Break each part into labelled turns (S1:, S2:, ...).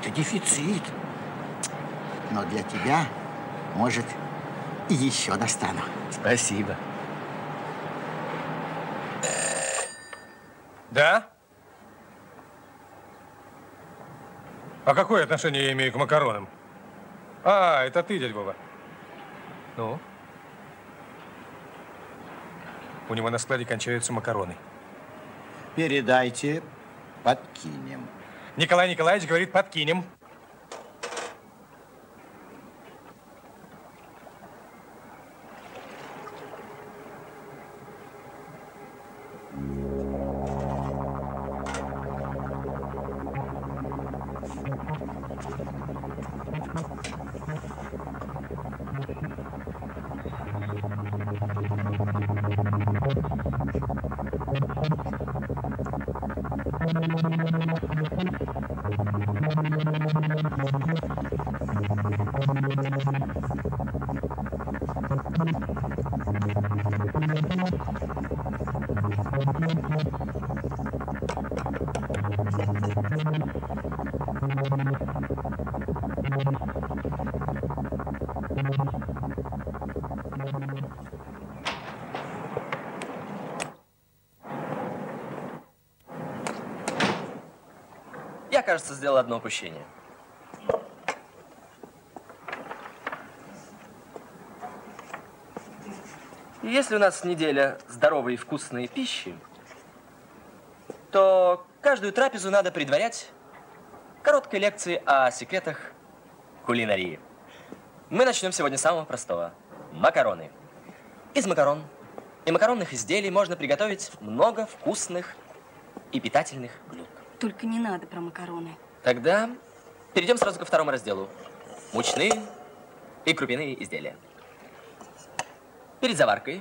S1: Это дефицит. Но для тебя, может, и еще достану.
S2: Спасибо.
S3: Да? А какое отношение я имею к макаронам? А, это ты, дядь Вова. Ну? У него на складе кончаются макароны.
S1: Передайте, подкинем.
S3: Николай Николаевич говорит, подкинем.
S2: Я, кажется, сделал одно упущение. Если у нас неделя здоровой и вкусной пищи, то каждую трапезу надо предварять короткой лекцией о секретах кулинарии. Мы начнем сегодня с самого простого. Макароны. Из макарон и макаронных изделий можно приготовить много вкусных и питательных блюд.
S4: Только не надо про макароны.
S2: Тогда перейдем сразу ко второму разделу. Мучные и крупяные изделия. Перед заваркой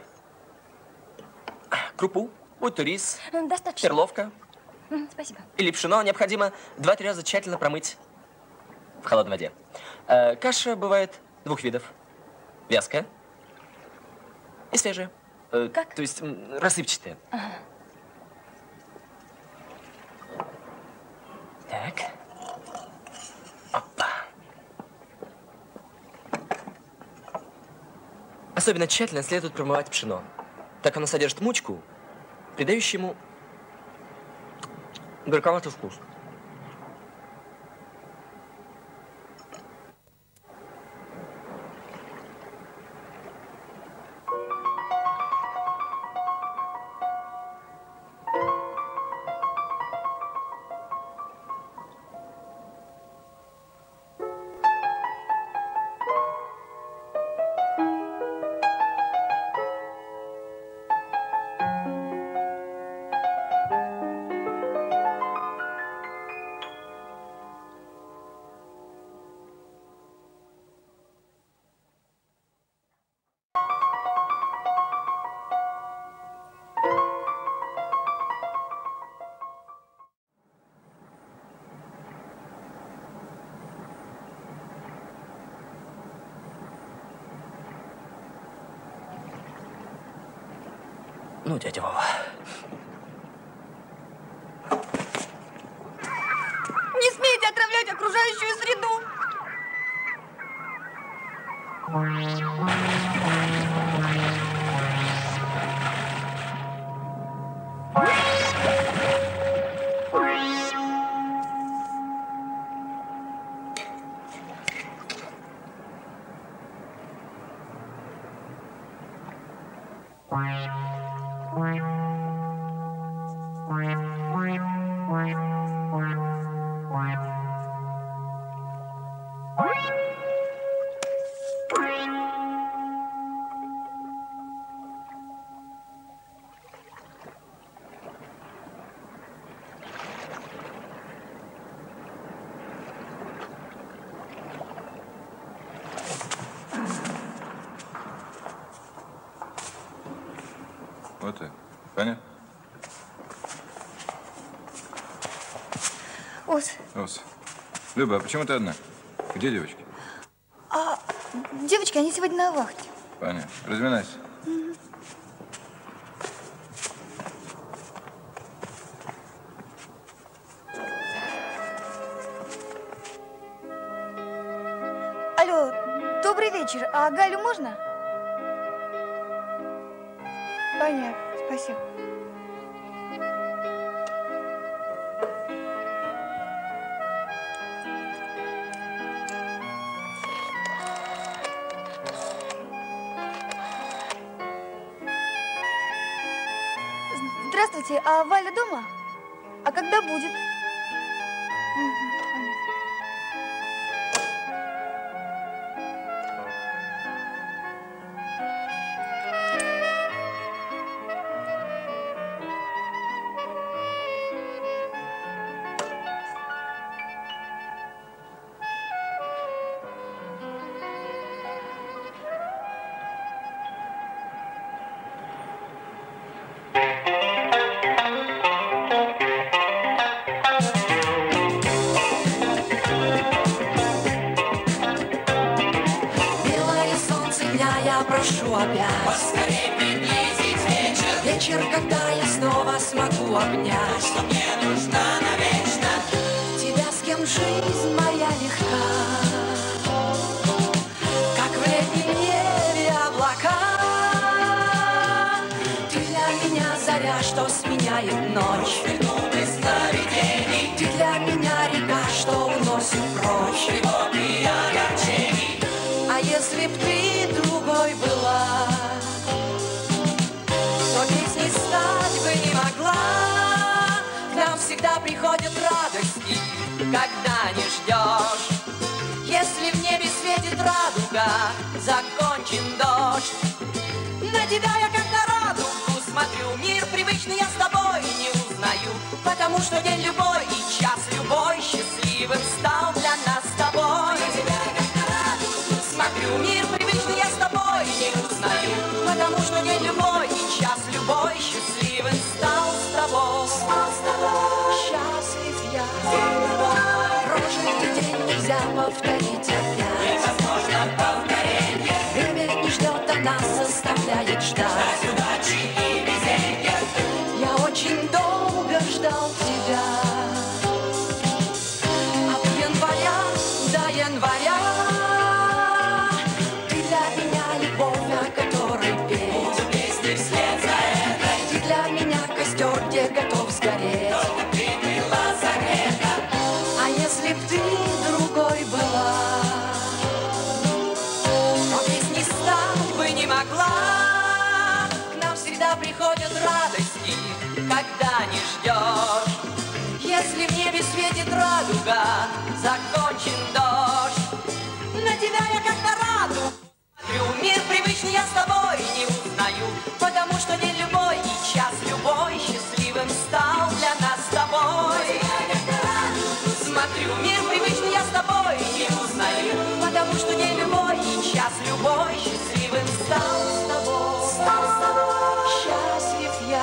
S2: крупу, будь то рис,
S4: Достаточно.
S2: перловка
S4: Спасибо.
S2: или пшено необходимо 2-3 раза тщательно промыть в холодной воде. Каша бывает двух видов. Вязкая и свежая.
S4: Как?
S2: То есть рассыпчатая.
S4: Ага.
S2: Так. Опа. Особенно тщательно следует промывать пшено, так оно содержит мучку, придающую ему горьковатый вкус. Ну, дядя Вова.
S4: Не смейте отравлять окружающую среду!
S5: Вот так. Понятно?
S4: Ос,
S5: Ос. Люба, а почему ты одна? Где девочки?
S4: девочки, они сегодня на вахте.
S5: Понятно. Разминайся.
S4: Алло, добрый вечер. А Галю можно? Понятно, спасибо. Здравствуйте, а Валя дома? А когда будет?
S6: Поскорей приблизить вечер. Вечер, когда я снова смогу обнять, что мне нужна навечно. Тебя, с кем жизнь моя легка, как в летнем небе облака. Ты для меня заря, что сменяет ночь. Ты для меня река, что уносит прочь тревоги и огорчений. А если б ты другой была, то песни стать бы не могла. К нам всегда приходят радости, когда не ждешь. Если в небе светит радуга, закончен дождь. На тебя я как на радугу смотрю, мир привычный я с тобой не узнаю, потому что день любой и час любой счастливым стал для нас с тобой. На тебя я как на радугу смотрю, мир привычный я с тобой не узнаю, потому что день любой и час любой счастливым стал с тобой. Счастлив я, прожитый день нельзя повторить опять. Невозможно повторение. Время не ждет, а нас заставляет ждать удачи и везенья. Я очень долго ждал тебя, от января до января. Ты для меня любовь, о которой петь, буду песни вслед за этой. Ты для меня костер, где готов сгореть, чтобы ты была согрета. А если б ты другой была, то песни стать бы не могла. К нам всегда приходят радости, когда не ждешь. Если в небе светит радуга, закончен дождь. На тебя я как на радугу смотрю, мир привычный я с тобой не узнаю, потому что день любой и час любой счастливым стал для нас с тобой. Смотрю, мир привычный я с тобой не узнаю, потому что день любой и час любой счастливым стал с тобой. Счастлив я.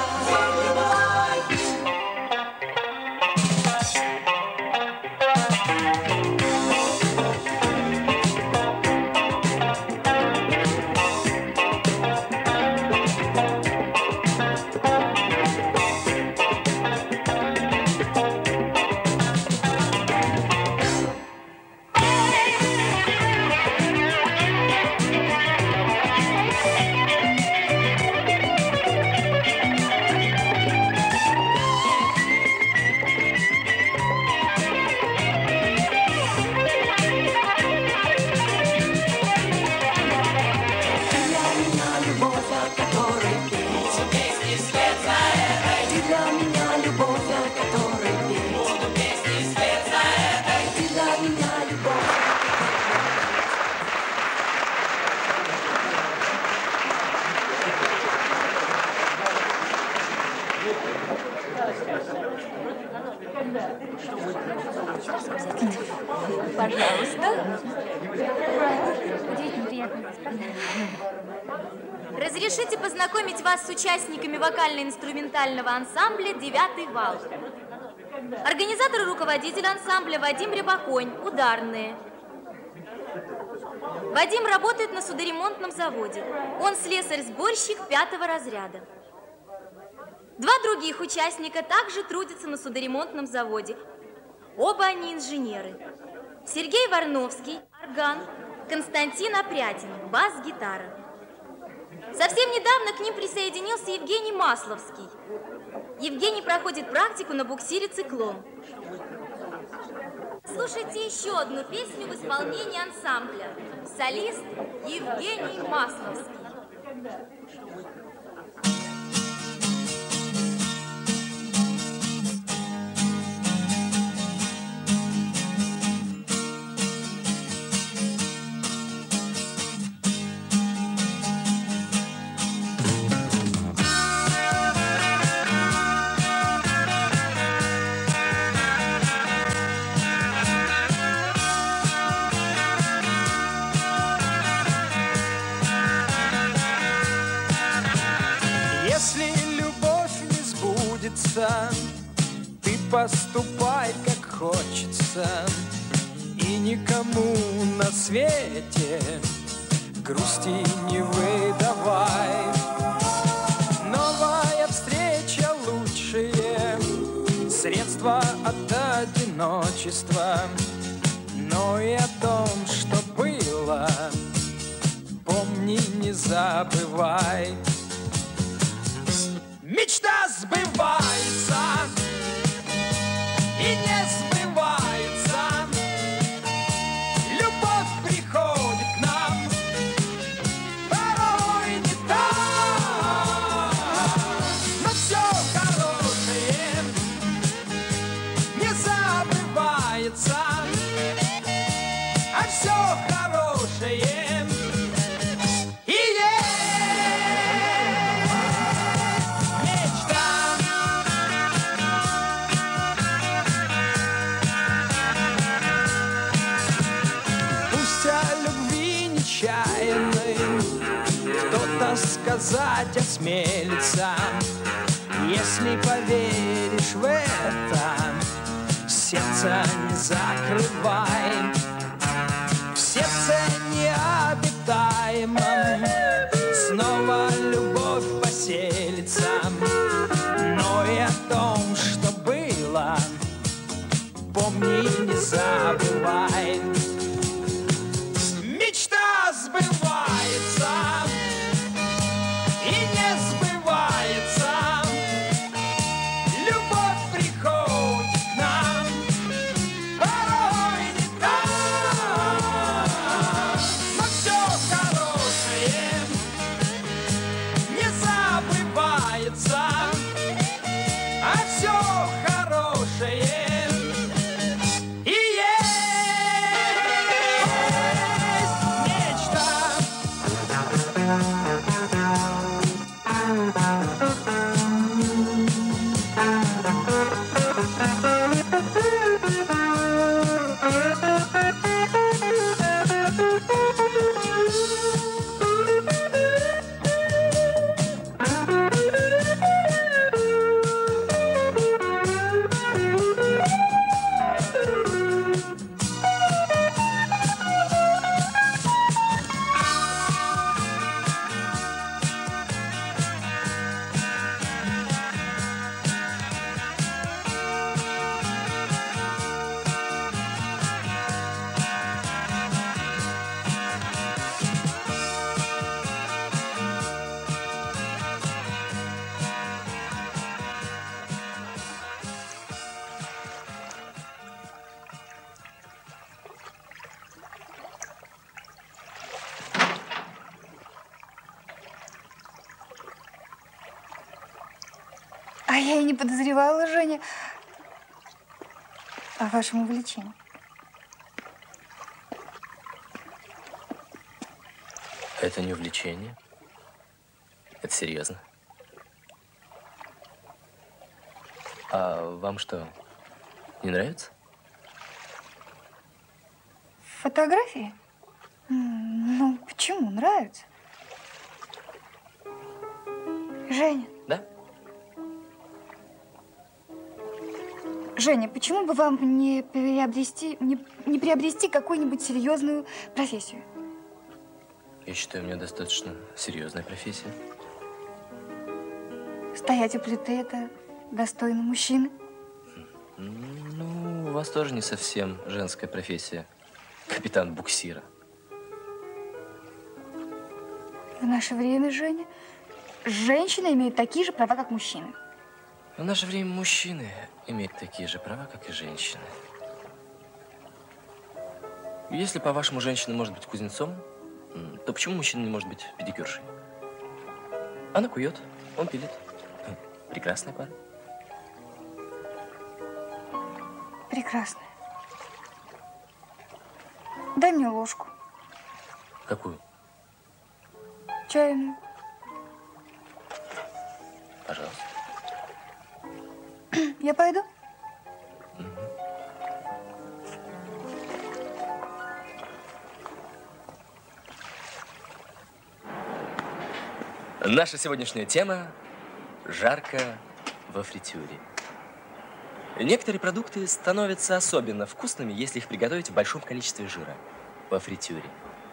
S4: Пожалуйста.
S7: Разрешите познакомить вас с участниками вокально-инструментального ансамбля «Девятый вал». Организатор и руководитель ансамбля Вадим Рябоконь, ударные. Вадим работает на судоремонтном заводе. Он слесарь-сборщик 5-го разряда. Два других участника также трудятся на судоремонтном заводе. Оба они инженеры. Сергей Варновский, орган, Константин Опрятин, бас-гитара. Совсем недавно к ним присоединился Евгений Масловский. Евгений проходит практику на буксире «Циклон». Слушайте еще одну песню в исполнении ансамбля. Солист Евгений Масловский.
S8: Ты поступай, как хочется, и никому на свете грусти не выдавай. Новая встреча — лучшее средство от одиночества, но и о том, что было, помни, не забывай. Мечта сбывается и не сбывается. Любовь приходит к нам порой не так. Но все хорошее не забывается, а все хорошее сказать осмелится. Если поверишь в это, сердце не закрывай. В сердце необитаемом снова любовь поселится, но и о том, что было, помни, не забывай. Мечта сбывается и не сбывается. Любовь приходит к нам порой не так. Но все хорошее не забывается, а все хорошее и есть мечта.
S4: А я и не подозревала, Женя, о вашем увлечении.
S2: Это не увлечение. Это серьезно. А вам что, не нравится?
S4: Фотографии? Ну, почему? Нравится. Женя.
S2: Да?
S4: Женя, почему бы вам не приобрести какую-нибудь серьезную профессию?
S2: Я считаю, у меня достаточно серьезная профессия.
S4: Стоять у плиты – это достойно мужчины.
S2: Ну, у вас тоже не совсем женская профессия. Капитан буксира.
S4: В наше время, Женя, женщины имеют такие же права, как мужчины.
S2: В наше время мужчины имеют такие же права, как и женщины. Если, по-вашему, женщина может быть кузнецом, то почему мужчина не может быть педикюршей? Она кует, он пилит. Прекрасная пара.
S4: Прекрасная. Дай мне ложку.
S2: Какую?
S4: Чайную.
S2: Пожалуйста.
S4: Я пойду?
S2: Наша сегодняшняя тема – жарко во фритюре. Некоторые продукты становятся особенно вкусными, если их приготовить в большом количестве жира во фритюре.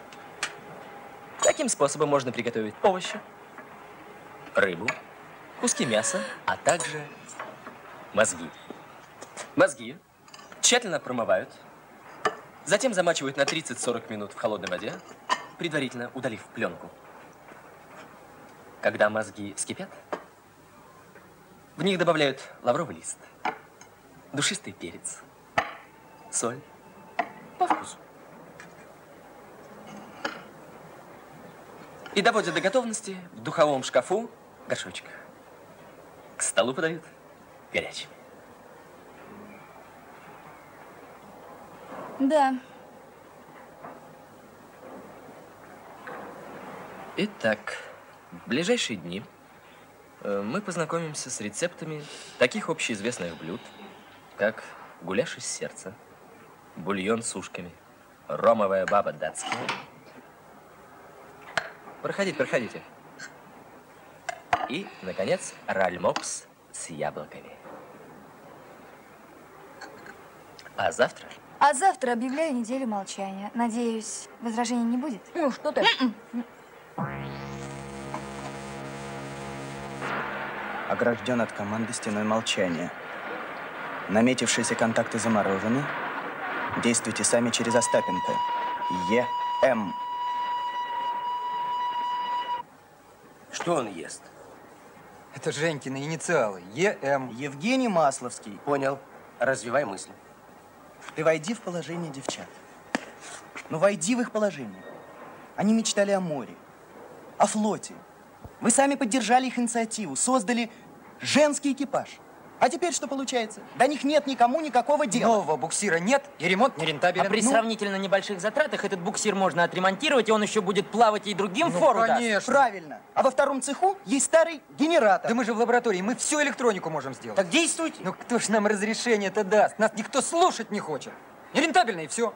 S2: Таким способом можно приготовить овощи, рыбу, куски мяса, а также мозги. Мозги тщательно промывают, затем замачивают на 30-40 минут в холодной воде, предварительно удалив пленку. Когда мозги вскипят, в них добавляют лавровый лист, душистый перец, соль по вкусу. И доводят до готовности в духовом шкафу горшочках. К столу подают горячими.
S4: Да.
S2: Итак, в ближайшие дни мы познакомимся с рецептами таких общеизвестных блюд, как гуляш из сердца, бульон с ушками, ромовая баба датская. Проходите, проходите. И, наконец, ральмокс с яблоками. А завтра?
S4: А завтра объявляю неделю молчания. Надеюсь, возражений не будет?
S7: Ну, что ты?
S9: Огражден от команды стеной молчания. Наметившиеся контакты заморожены. Действуйте сами через Остапенко. Е.М.
S10: Что он ест?
S11: Это Женькины инициалы. Е.М.
S9: Евгений Масловский.
S10: Понял. Развивай мысль.
S9: Ты войди в положение девчат. Ну, войди в их положение. Они мечтали о море, о флоте. Вы сами поддержали их инициативу, создали женский экипаж. А теперь что получается? До них нет никому никакого дела.
S11: Нового буксира нет, и ремонт нерентабелен.
S12: А при сравнительно небольших затратах этот буксир можно отремонтировать, и он еще будет плавать и другим фору даст.
S11: Конечно.
S9: Правильно. А во втором цеху есть старый генератор.
S11: Да мы же в лаборатории, мы всю электронику можем сделать.
S10: Так действуйте.
S11: Ну кто ж нам разрешение-то даст? Нас никто слушать не хочет. Нерентабельно и все.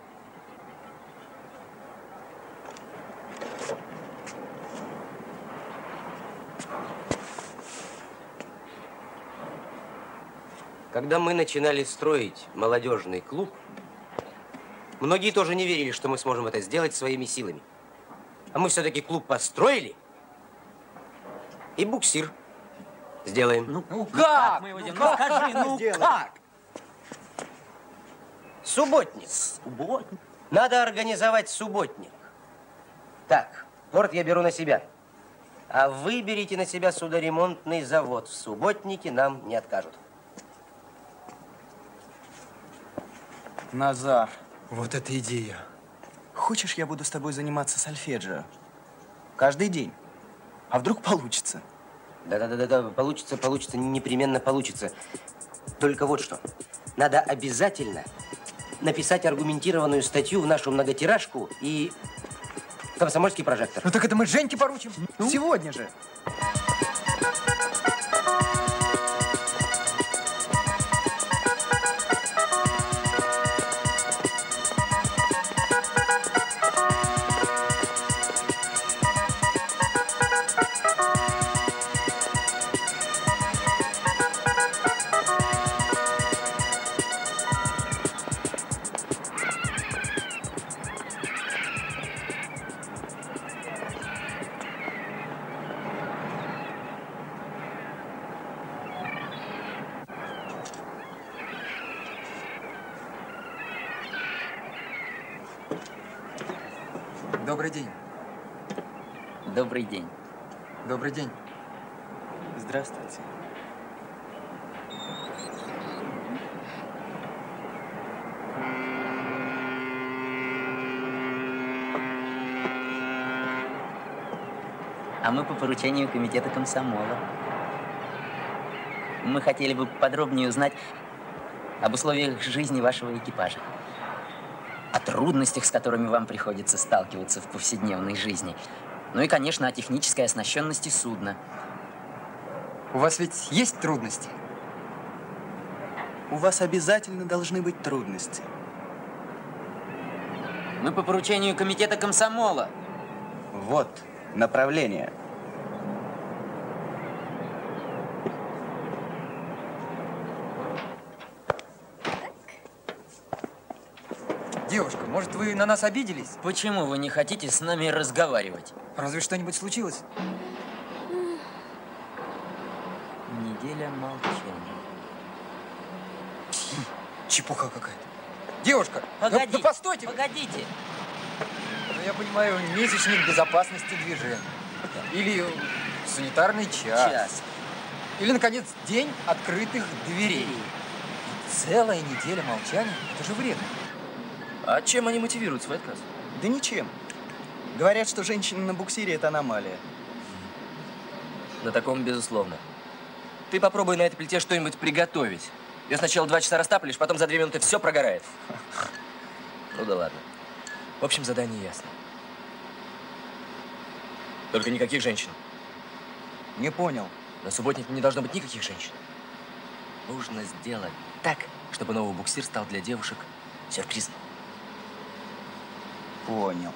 S10: Когда мы начинали строить молодежный клуб, многие тоже не верили, что мы сможем это сделать своими силами. А мы все-таки клуб построили и буксир сделаем.
S12: Ну как мы его делаем? Ну скажи, ну как?
S10: Субботник.
S12: Субботник?
S10: Надо организовать субботник. Так, порт я беру на себя. А вы берите на себя судоремонтный завод. В субботнике нам не откажут.
S9: Назар.
S11: Вот это идея.
S9: Хочешь, я буду с тобой заниматься сольфеджио? Каждый день. А вдруг получится?
S10: Да, получится, непременно получится. Только вот что. Надо обязательно написать аргументированную статью в нашу многотиражку и комсомольский прожектор.
S11: Ну так это мы Женьке поручим.
S9: Ну? Сегодня же.
S11: Добрый день.
S12: Добрый день.
S11: Добрый день.
S9: Здравствуйте.
S12: А мы по поручению комитета комсомола. Мы хотели бы подробнее узнать об условиях жизни вашего экипажа. О трудностях, с которыми вам приходится сталкиваться в повседневной жизни. Ну и, конечно, о технической оснащенности судна.
S11: У вас ведь есть трудности?
S9: У вас обязательно должны быть трудности.
S12: Мы по поручению комитета комсомола.
S9: Вот направление.
S11: Девушка, может, вы на нас обиделись?
S12: Почему вы не хотите с нами разговаривать?
S11: Разве что-нибудь случилось?
S12: Неделя молчания.
S11: Чепуха какая-то. Девушка,
S12: Погоди,
S11: ну постойте.
S12: Погодите.
S11: Ну, я понимаю, месячник безопасности движения. Или санитарный час. Или, наконец, день открытых дверей. Целая неделя молчания – это же вредно.
S2: А чем они мотивируют свой отказ?
S9: Да ничем. Говорят, что женщины на буксире – это аномалия.
S2: На таком, безусловно. Ты попробуй на этой плите что-нибудь приготовить. Ее сначала 2 часа растапливаешь, потом за 2 минуты все прогорает. Ну да ладно. В общем, задание ясно. Только никаких женщин.
S9: Не понял.
S2: На субботнике не должно быть никаких женщин. Нужно сделать так, чтобы новый буксир стал для девушек сюрпризом.
S9: Понял.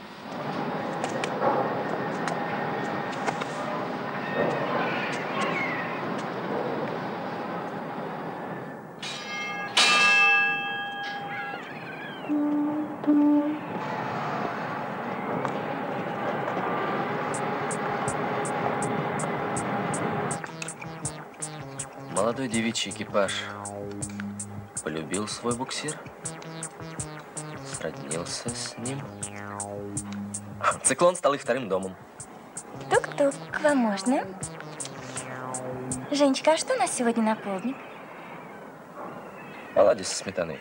S2: Молодой девичий экипаж полюбил свой буксир, сроднился с ним. Циклон стал их вторым домом.
S13: Тук-тук, к вам можно? Женечка, а что у нас сегодня на полдник?
S2: Оладьи со сметаной.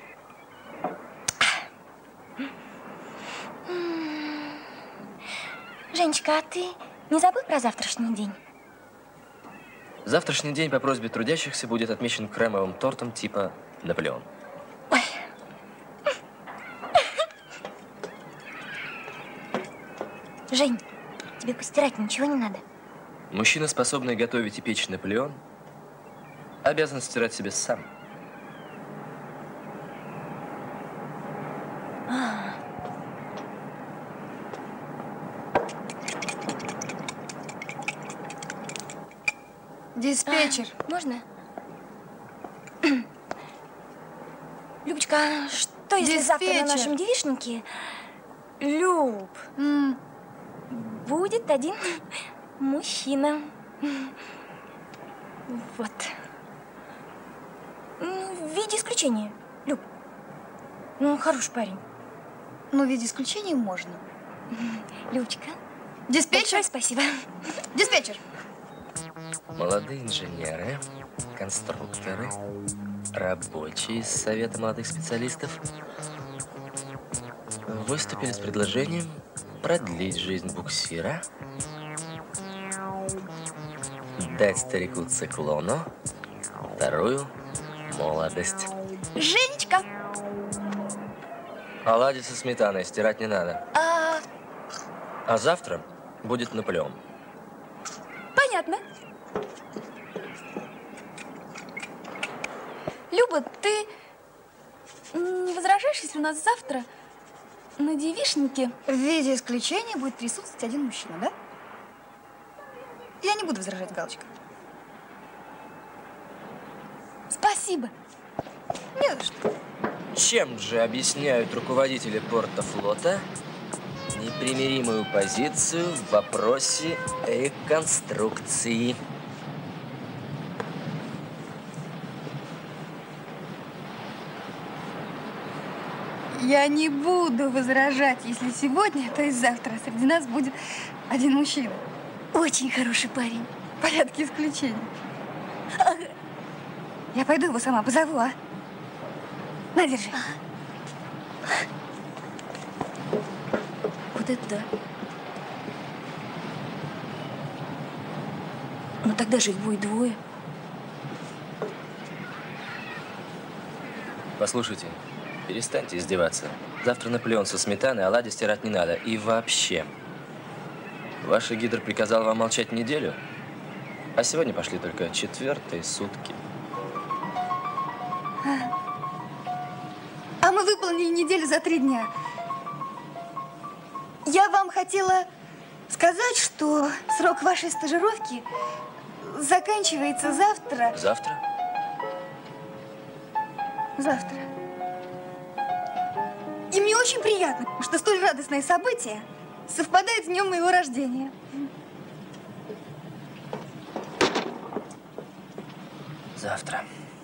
S13: Женечка, а ты не забыл про завтрашний день?
S2: Завтрашний день по просьбе трудящихся будет отмечен кремовым тортом типа Наполеон.
S13: Ой. Жень, тебе постирать ничего не надо?
S2: Мужчина, способный готовить и печь Наполеон, обязан стирать себе сам.
S4: Диспетчер.
S13: Можно? Любочка, а что если завтра на нашем девичнике, Люб, будет один мужчина? Вот. Ну, в виде исключения, Люб. Ну, хороший парень.
S4: Ну, в виде исключения можно.
S13: Любочка.
S4: Диспетчер.
S13: Большое спасибо.
S4: Диспетчер.
S2: Молодые инженеры, конструкторы, рабочие из Совета молодых специалистов выступили с предложением продлить жизнь буксира, дать старику Циклону вторую молодость.
S13: Женечка!
S2: Оладьи со сметаной стирать не надо. А завтра будет Наполеон.
S13: Понятно. Люба, ты не возражаешь, если у нас завтра на девичнике
S4: в виде исключения будет присутствовать один мужчина, да? Я не буду возражать, Галочка.
S13: Спасибо.
S4: Не за что.
S2: Чем же объясняют руководители порта флота непримиримую позицию в вопросе реконструкции?
S4: Я не буду возражать, если сегодня, то есть завтра, среди нас будет один мужчина. Очень хороший парень. В порядке исключения. Я пойду его сама позову, а? На, держи.
S13: Вот это да. Ну тогда же их будет двое.
S2: Послушайте, перестаньте издеваться. Завтра Наполеон со сметаной, оладьи стирать не надо. И вообще. Ваш гидр приказал вам молчать неделю, а сегодня пошли только 4-е сутки.
S4: А мы выполнили неделю за 3 дня. Я вам хотела сказать, что срок вашей стажировки заканчивается завтра.
S2: Завтра?
S4: Завтра. И мне очень приятно, что столь радостное событие совпадает с днем моего рождения.
S2: Завтра.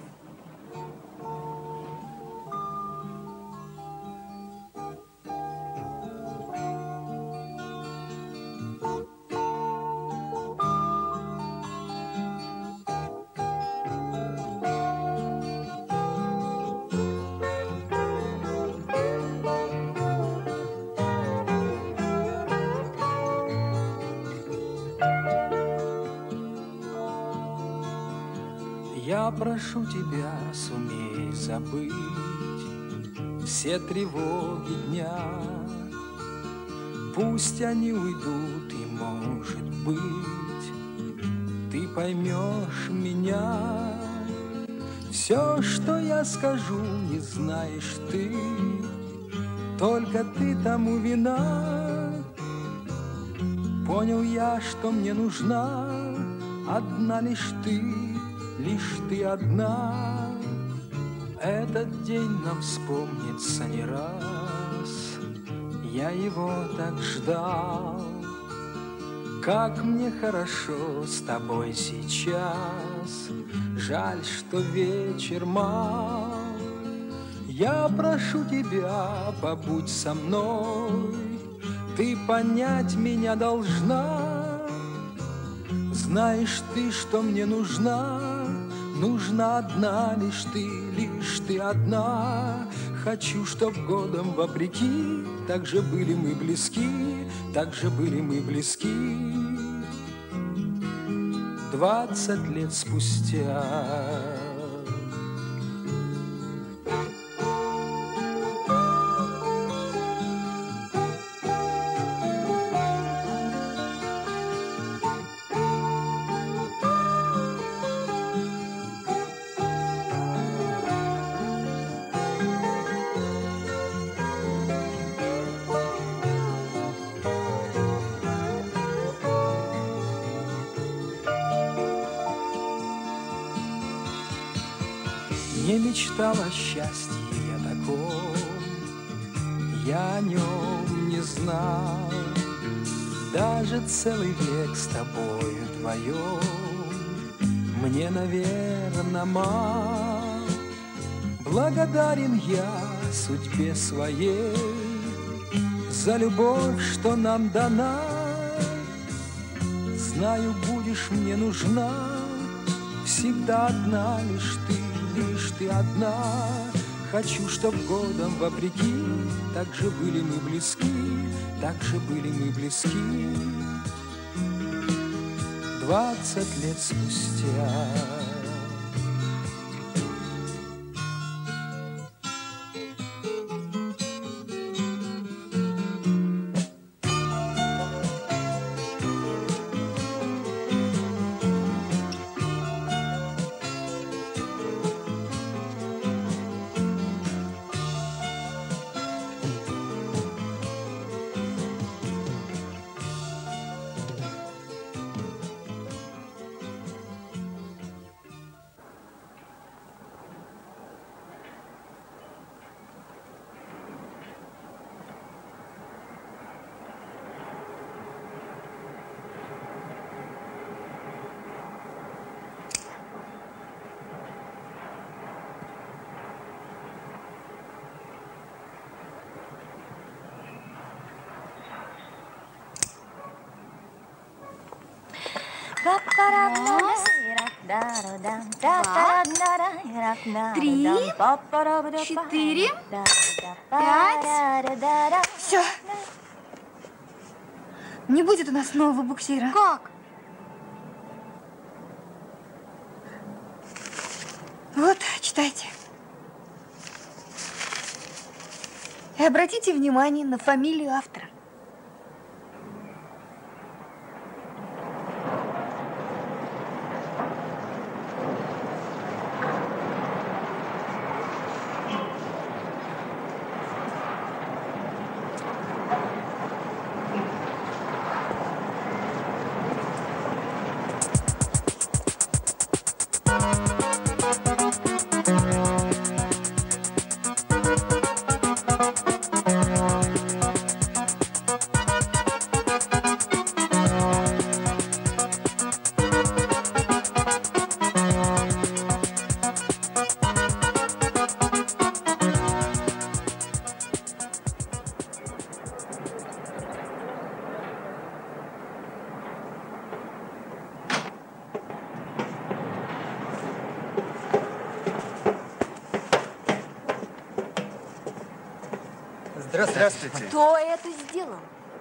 S8: Я прошу тебя, сумей забыть все тревоги дня. Пусть они уйдут, и, может быть, ты поймешь меня. Все, что я скажу, не знаешь ты, только ты тому вина. Понял я, что мне нужна одна лишь ты одна. Этот день нам вспомнится не раз, я его так ждал. Как мне хорошо с тобой сейчас, жаль, что вечер мал. Я прошу тебя, побудь со мной, ты понять меня должна. Знаешь ты, что мне нужна одна лишь ты одна. Хочу, чтоб годом вопреки так же были мы близки, так же были мы близки. 20 лет спустя. Не мечтал о счастье я таком, я о нем не знал. Даже целый век с тобою вдвоем мне, наверно, мал. Благодарен я судьбе своей за любовь, что нам дана. Знаю, будешь мне нужна всегда одна лишь ты одна. Хочу, чтоб годом вопреки так же были мы близки, так же были мы близки. 20 лет спустя.
S4: 3, 4, 5. Все. Не будет у нас нового буксира.
S13: Как?
S4: Вот, читайте. И обратите внимание на фамилию автора.
S9: Здравствуйте.
S4: Кто это сделал?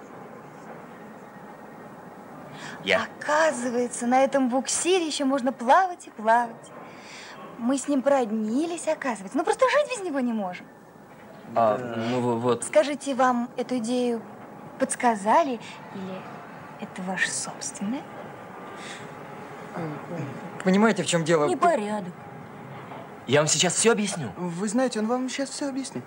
S2: Я.
S4: Оказывается, на этом буксире еще можно плавать и плавать. Мы с ним породнились, оказывается. Ну, просто жить без него не можем.
S12: Ну вот.
S4: Скажите, вам эту идею подсказали или это ваше собственное?
S11: Понимаете, в чем дело?
S4: Непорядок.
S2: Я вам сейчас все объясню.
S9: Вы знаете, он вам сейчас все объяснит.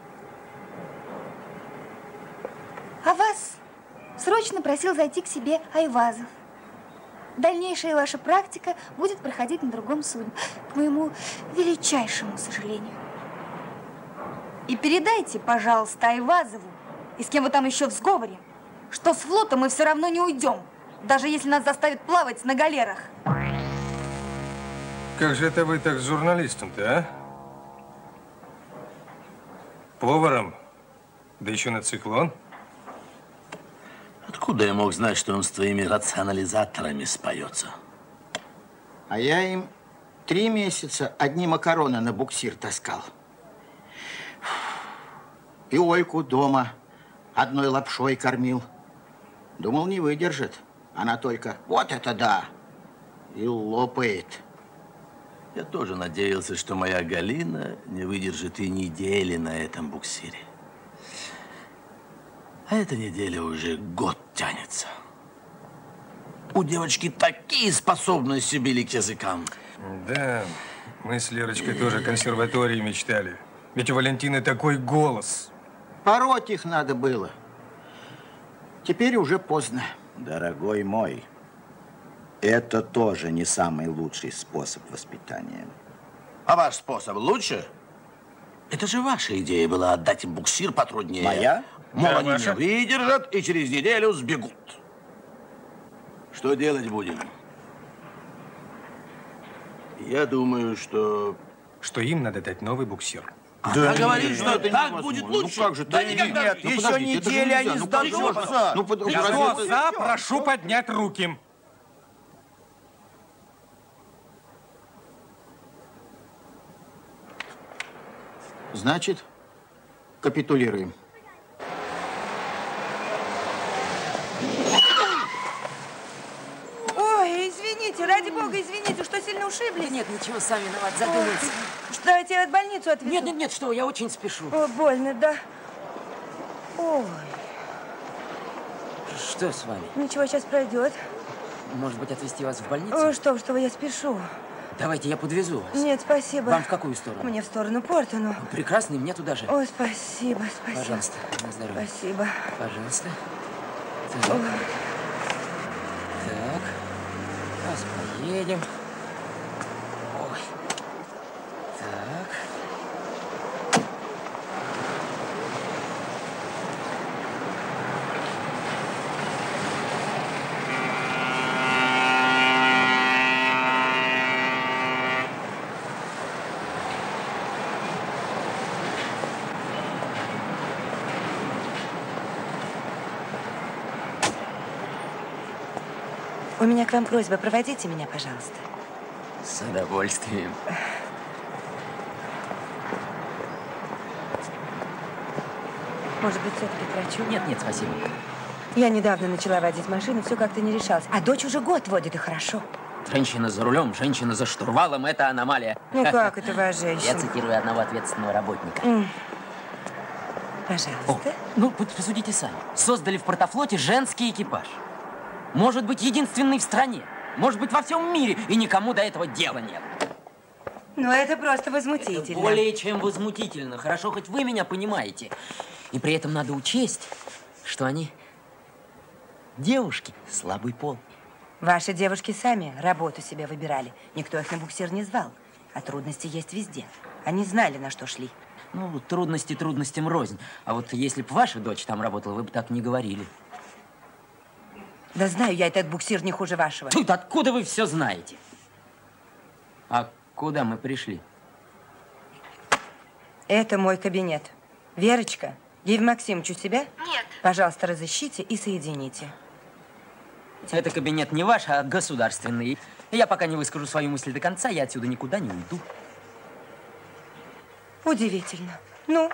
S4: А вас срочно просил зайти к себе Айвазов. Дальнейшая ваша практика будет проходить на другом судне, к моему величайшему сожалению. И передайте, пожалуйста, Айвазову, и с кем вы там еще в сговоре, что с флота мы все равно не уйдем, даже если нас заставят плавать на галерах.
S3: Как же это вы так с журналистом-то, а? Поваром? Да еще на циклон?
S14: Откуда я мог знать, что он с твоими рационализаторами споется?
S1: А я им 3 месяца одни макароны на буксир таскал. И Ольку дома одной лапшой кормил. Думал, не выдержит. Она только вот это да! И лопает.
S14: Я тоже надеялся, что моя Галина не выдержит и недели на этом буксире. А эта неделя уже год тянется. У девочки такие способности были к языкам.
S3: Да, мы с Лерочкой тоже консерватории мечтали. Ведь у Валентины такой голос.
S1: Пороть их надо было. Теперь уже поздно.
S15: Дорогой мой, это тоже не самый лучший способ воспитания.
S14: А ваш способ лучше? Это же ваша идея была отдать им буксир потруднее.
S15: Моя?
S14: Мол,
S3: Да,
S14: они
S3: ваша.
S14: не выдержат и через неделю сбегут. Что делать будем? Я думаю, что...
S3: Что им надо дать новый буксир.
S14: Она говорит, что так будет лучше.
S1: Ну как же,
S14: Да
S1: ты
S14: никогда.
S1: нет,
S14: Ну,
S1: еще
S14: подождите, это же
S1: неделя они
S14: нельзя. Ну,
S1: сдадутся.
S3: Кто за, прошу поднять руки.
S1: Значит, капитулируем.
S16: Ой, извините, ради бога, извините, что сильно ушиблись?
S12: Нет, ничего, сами виноват, задумайтесь.
S16: Что, давайте я в больницу отвезу?
S12: Нет, нет, нет, что, я очень спешу.
S16: О, больно, да. Ой,
S12: Что с вами?
S16: ничего, сейчас пройдет.
S12: Может быть, отвезти вас в больницу?
S16: О, что вы, я спешу.
S12: Давайте, я подвезу вас.
S16: Нет, спасибо.
S12: Вам в какую сторону?
S16: Мне в сторону порта, ну.
S12: Прекрасно, и мне туда же.
S16: Ой, спасибо, спасибо.
S12: Пожалуйста, на здоровье.
S16: Спасибо.
S12: Пожалуйста. Так.
S16: Ой.
S12: Так. Сейчас поедем. Ой. Так.
S16: У меня к вам просьба, проводите меня, пожалуйста.
S12: С удовольствием.
S16: Может быть, все-таки к врачу?
S12: Нет, нет, спасибо.
S16: Я недавно начала водить машину, все как-то не решалась. А дочь уже год водит, и хорошо.
S12: Женщина за рулем, женщина за штурвалом – это аномалия.
S16: Ну как это ваша женщина?
S12: Я цитирую одного ответственного работника.
S16: Пожалуйста.
S12: О, ну, посудите сами. Создали в Портофлоте женский экипаж. Может быть, единственный в стране. Может быть, во всем мире. И никому до этого дела нет.
S16: Ну, это просто возмутительно.
S12: Это более чем возмутительно. Хорошо, хоть вы меня понимаете. И при этом надо учесть, что они девушки, слабый пол.
S16: Ваши девушки сами работу себе выбирали. Никто их на буксир не звал. А трудности есть везде. Они знали, на что шли.
S12: Ну, трудности трудностям рознь. А вот если бы ваша дочь там работала, вы бы так не говорили.
S16: Да знаю я этот буксир не хуже вашего.
S12: Тут откуда вы все знаете? А куда мы пришли?
S16: Это мой кабинет. Верочка, Евгений Максимович у себя?
S7: Нет.
S16: Пожалуйста, разыщите и соедините.
S12: Это кабинет не ваш, а государственный. Я пока не выскажу свою мысль до конца, я отсюда никуда не уйду.
S16: Удивительно. Ну?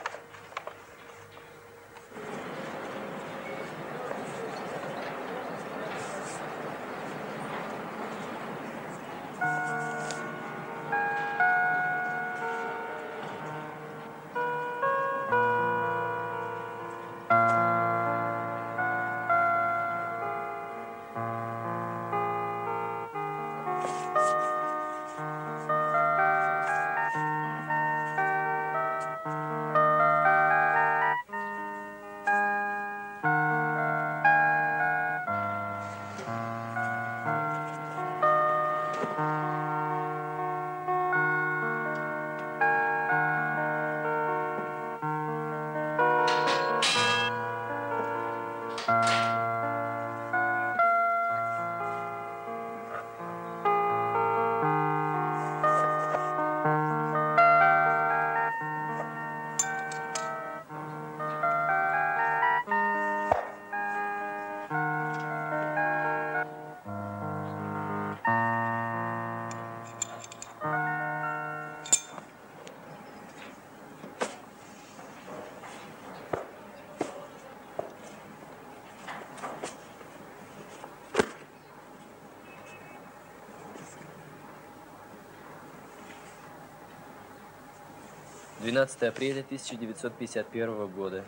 S2: — 12 апреля 1951 года.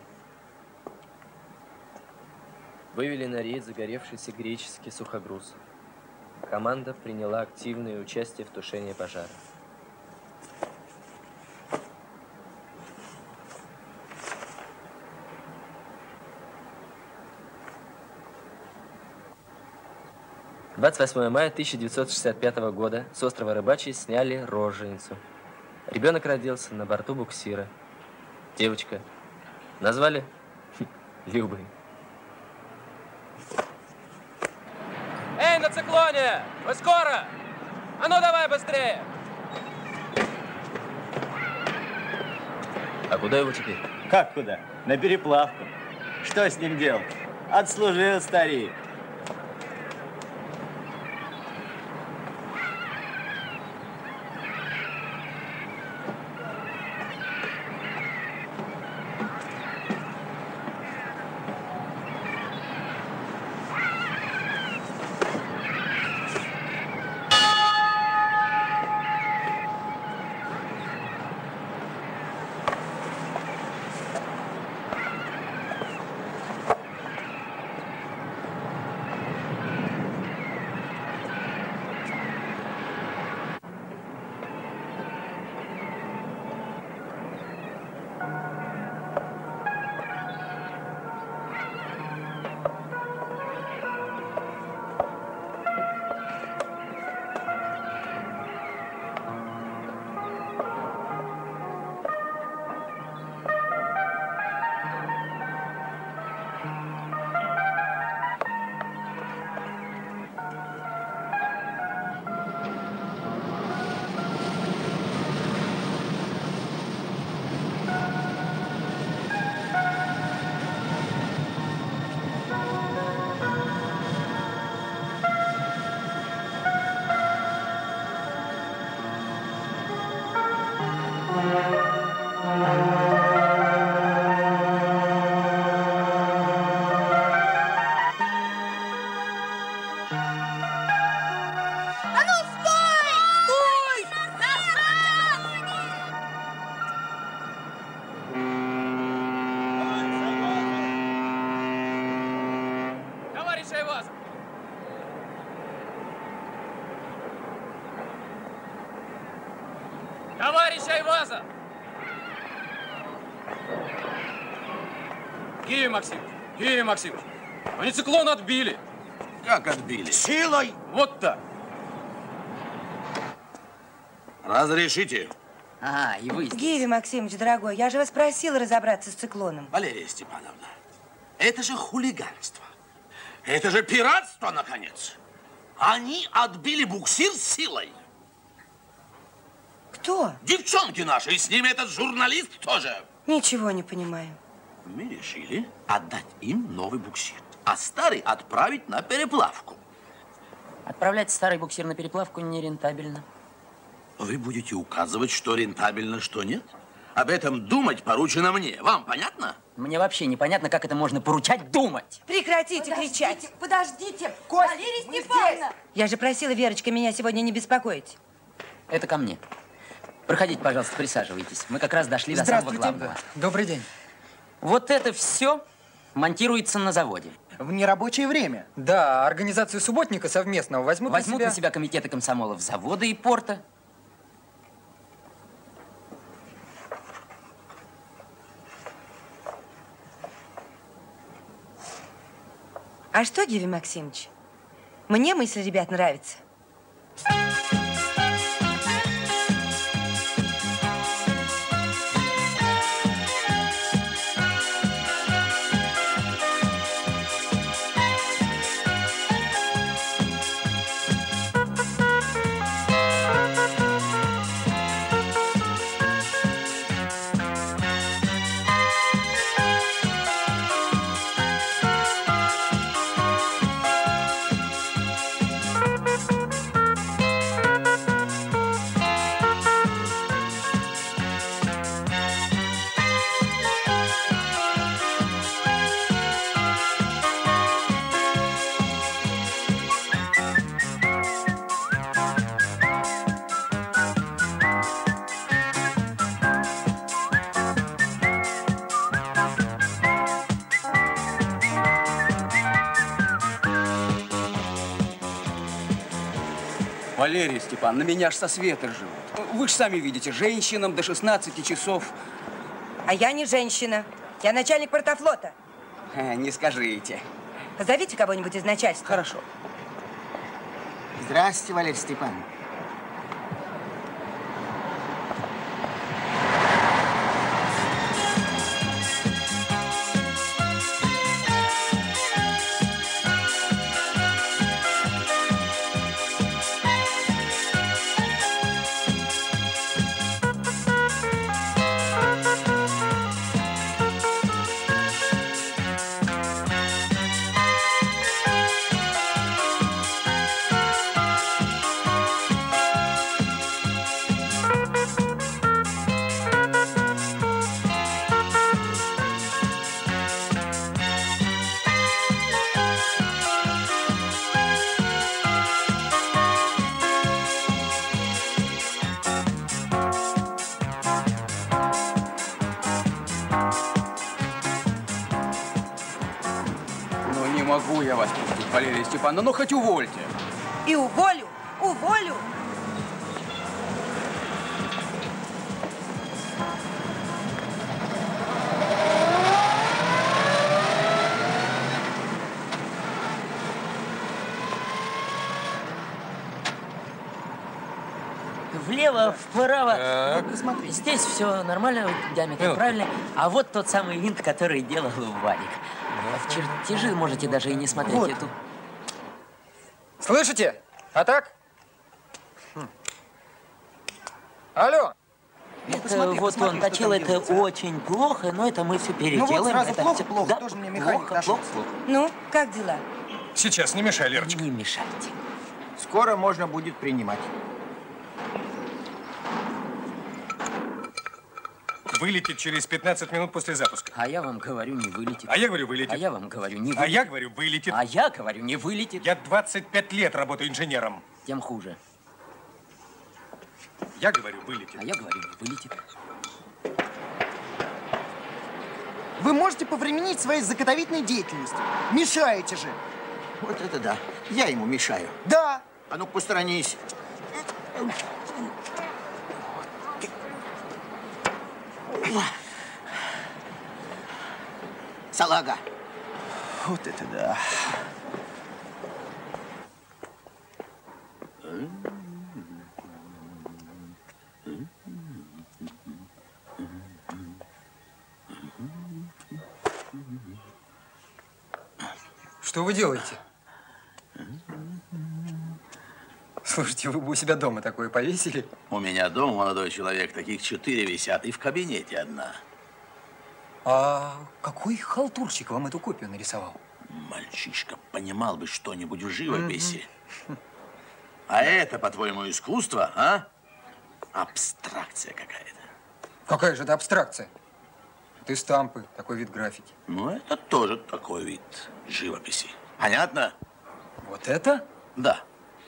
S2: Вывели на рейд загоревшийся греческий сухогруз. Команда приняла активное участие в тушении пожара. — 28 мая 1965 года с острова Рыбачий сняли роженицу. Ребенок родился на борту буксира. Девочка. Назвали Любой.
S17: Эй, на циклоне! Вы скоро? А ну давай быстрее!
S2: А куда его теперь?
S18: Как куда? На переплавку. Что с ним делать? Отслужил старик.
S17: Айваза! Гея Максимович, они циклон отбили.
S14: Как отбили?
S1: Силой!
S17: Вот так.
S14: Разрешите?
S12: А, и вы здесь.
S16: Гиви Максимович, дорогой, я же вас просила разобраться с циклоном.
S14: Валерия Степановна, это же хулиганство. Это же пиратство, наконец. Они отбили буксир силой.
S16: Кто?
S14: Девчонки наши, и с ними этот журналист тоже.
S16: Ничего не понимаю.
S14: Мы решили отдать им новый буксир, а старый отправить на переплавку.
S12: Отправлять старый буксир на переплавку нерентабельно.
S14: Вы будете указывать, что рентабельно, что нет? Об этом думать поручено мне. Вам понятно?
S12: Мне вообще непонятно, как это можно поручать думать.
S16: Прекратите кричать.
S13: Подождите,
S16: Кость,
S13: Валерия
S16: мы
S13: Степановна!
S16: Я же просила, Верочка, меня сегодня не беспокоить.
S12: Это ко мне. Проходите, пожалуйста, присаживайтесь. Мы как раз дошли до самого главного.
S11: Добрый день.
S12: Вот это все монтируется на заводе.
S9: В нерабочее время.
S11: Да, организацию субботника совместного возьмут
S12: на себя комитеты комсомолов завода и порта.
S16: А что, Гиви Максимович? Мне мысль ребят нравится.
S19: Валерия Степановна, на меня аж со света живут. Вы же сами видите, женщинам до 16 часов.
S16: А я не женщина. Я начальник портофлота.
S19: Не скажите.
S16: Позовите кого-нибудь из начальства.
S19: Хорошо.
S1: Здравствуйте, Валерия Степановна.
S19: Могу я вас пустить, Валерия Степановна, но хоть увольте.
S16: И уволю, уволю.
S12: Влево, вправо.
S3: Так.
S12: Вот, здесь все нормально, диаметр правильный. А вот тот самый винт, который делал Вадик. В чертежи можете даже и не смотреть.
S11: Вот.
S12: Эту.
S11: Слышите? А так? Алло.
S12: Это вот он точил, это очень плохо, но это мы все переделаем.
S9: Ну вот сразу
S12: это
S9: плохо,
S12: все...
S9: плохо,
S12: да,
S9: тоже мне механик нашелся.
S12: плохо.
S16: Ну, как дела?
S3: Сейчас, не мешай, Лерочка.
S12: Не мешайте.
S1: Скоро можно будет принимать.
S3: Вылетит через 15 минут после запуска.
S12: А я вам говорю, не вылетит.
S3: А я говорю, вылетит.
S12: А я вам говорю, не вылетит.
S3: А я говорю, вылетит.
S12: А я говорю, не вылетит.
S3: Я 25 лет работаю инженером.
S12: Тем хуже.
S3: Я говорю, вылетит.
S12: А я говорю, не вылетит.
S9: Вы можете повременить своей заготовительной деятельностью. Мешаете же.
S1: Вот это да. Я ему мешаю.
S9: Да.
S1: А ну, посторонись. салага.
S9: Вот это да.
S11: Что вы делаете? Слушайте, вы бы у себя дома такое повесили?
S14: У меня дома, молодой человек, таких 4 висят, и в кабинете одна.
S11: А какой халтурщик вам эту копию нарисовал?
S14: Мальчишка понимал бы что-нибудь в живописи. А это, по-твоему, искусство, а? Абстракция какая-то.
S11: Какая же это абстракция? Это стампы, такой вид графики.
S14: Ну, это тоже такой вид живописи. Понятно?
S11: Вот это?
S14: Да.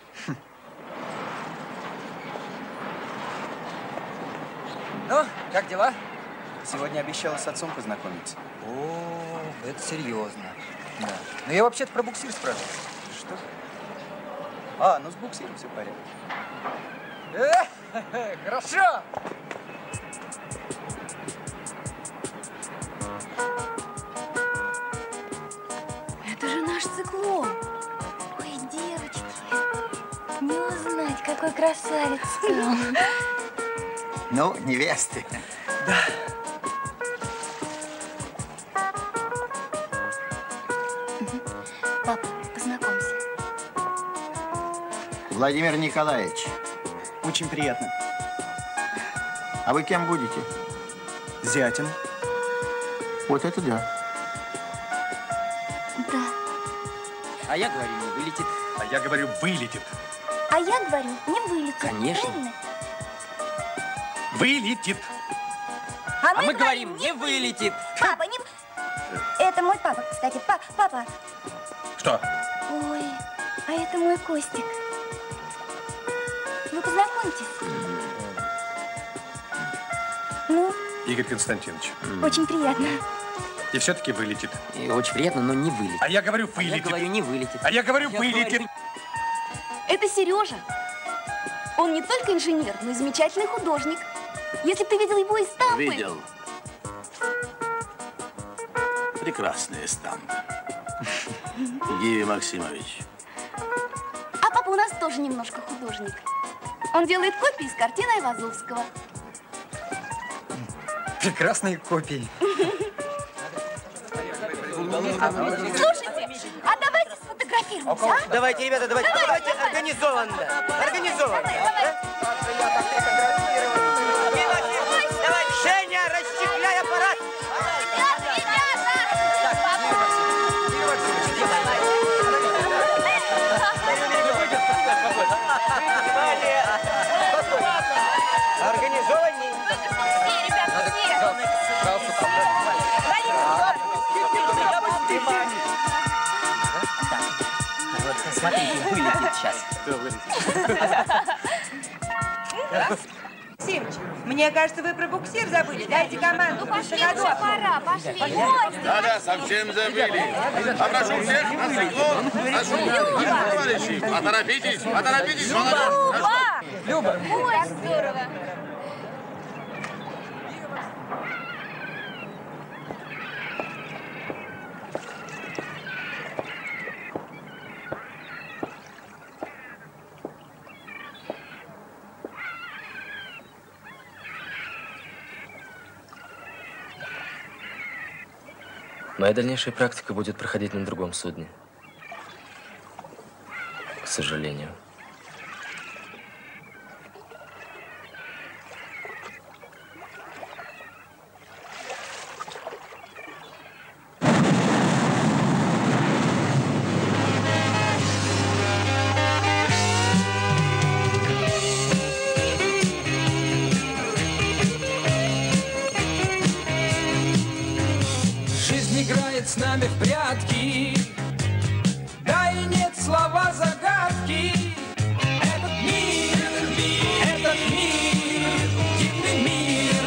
S11: Ну, как дела?
S9: Сегодня обещала с отцом познакомиться.
S11: О, это серьезно. Да. Но я вообще-то про буксир спрашиваю.
S9: Что? А, ну с буксиром все в порядке.
S11: Хорошо!
S4: Это же наш циклон. Ой, девочки, не узнать, какой красавец стал.
S1: Ну, невесты.
S9: Да.
S4: Папа, познакомься.
S1: Владимир Николаевич.
S9: Очень приятно.
S1: А вы кем будете?
S9: Зятем.
S1: Вот это да.
S4: Да.
S12: А я говорю, не вылетит.
S3: А я говорю, вылетит.
S4: А я говорю, не вылетит.
S12: Конечно.
S4: Правильно?
S3: Вылетит.
S12: А мы говорим, не вылетит.
S4: Папа, не... Это мой папа, кстати. Папа.
S3: Что?
S4: Ой, а это мой Костик. Вы познакомьтесь. Ну,
S3: Игорь Константинович.
S4: очень приятно.
S3: И все-таки вылетит.
S12: И очень приятно, но не вылетит.
S3: А я говорю, вылетит.
S12: Я говорю, не вылетит.
S3: А я говорю, вылетит.
S13: Это Сережа. Он не только инженер, но и замечательный художник. Если бы ты видел его из стампы...
S14: Видел. Прекрасные стампы. Гиви Максимович.
S13: А папа у нас тоже немножко художник. Он делает копии из картины Айвазовского.
S11: Прекрасные копии.
S13: Слушайте, а давайте сфотографируемся, а?
S10: Давайте, ребята, давайте организованно. Организованно. Давай, Женя, расщепляй аппарат. Организованней.
S12: Вот, смотрите, вылетит сейчас.
S16: Максимыч, мне кажется, вы про буксир забыли. Дайте команду.
S4: Ну, пошли уже, пора, пошли.
S14: Да-да, совсем забыли. Попрошу всех на циклон. Прошу, товарищи, поторопитесь, молодежь.
S11: Люба!
S4: Ой, здорово.
S2: Моя дальнейшая практика будет проходить на другом судне. К сожалению.
S8: Жизнь играет с нами в прятки, да и нет слова загадки. Этот мир, дивный мир.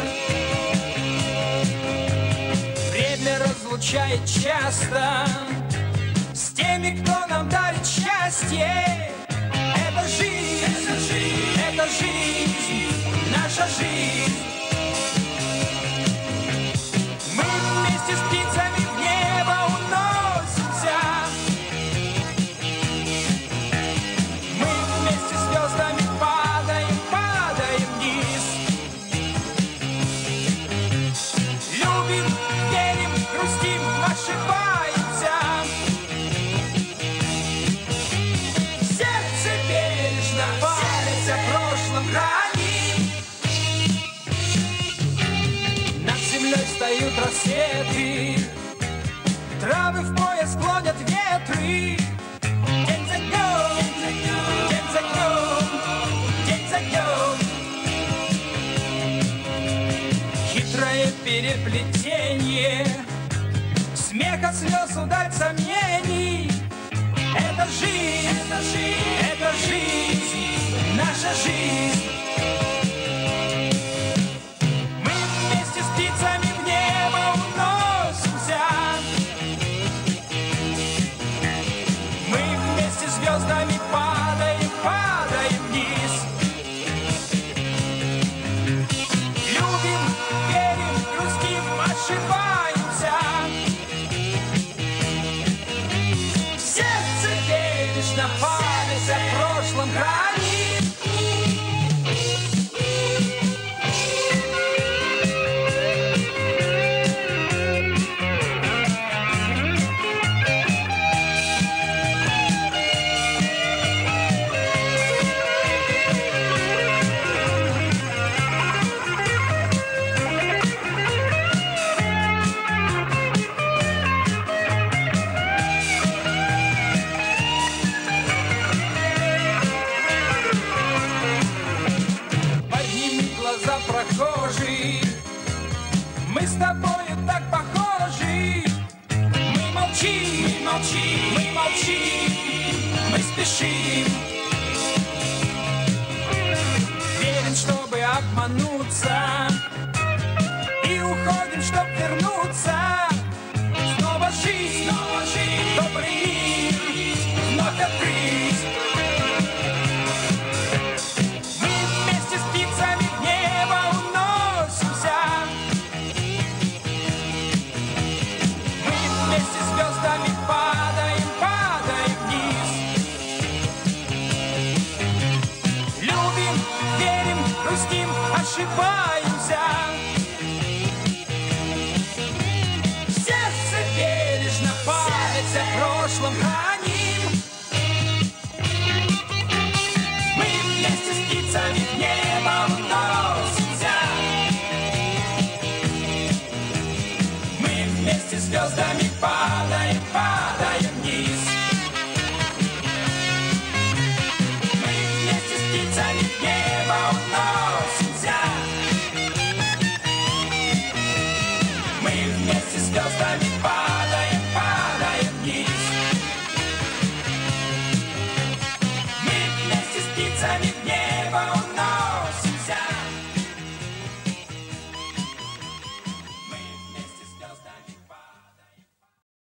S8: Время разлучает часто с теми, кто нам дарит счастье. Это жизнь, наша жизнь. Мы вместе с птицами в небе рассветы, травы в пояс клонят ветры. День за днем, день за днем, день за днем. Хитрое переплетение смеха, слез, ударь сомнений. Это жизнь, это жизнь, наша жизнь. Мы вместе с птицами в небо уносимся. Мы вместе с звездами падаем, падаем вниз. Любим, верим, грустим, ошибаемся. Сердце бережно память о прошлом хранит. Подними глаза, прохожий, мы с тобою так похожи. Мы молчим, мы молчим, мы молчим, мы спешим. Верим, чтобы обмануться, и уходим, чтоб вернуться. Снова жизнь, добрый мир, вновь открыть. Мы вместе с птицами в небо уносимся. Мы вместе с звездами падаем, падаем вниз. Любим, верим, грустим, ошибаемся. Сердце бережно память о прошлом храним. Мы вместе с птицами в небо уносимся. Мы вместе с звездами падаем, падаем вниз. Мы вместе с птицами в небо уносимся. Мы вместе с звездами падаем, падаем вниз. Мы вместе с птицами